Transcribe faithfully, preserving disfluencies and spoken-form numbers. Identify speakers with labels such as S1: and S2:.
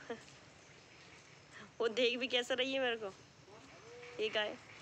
S1: वो देख भी कैसा रही है मेरे को, ये गाय।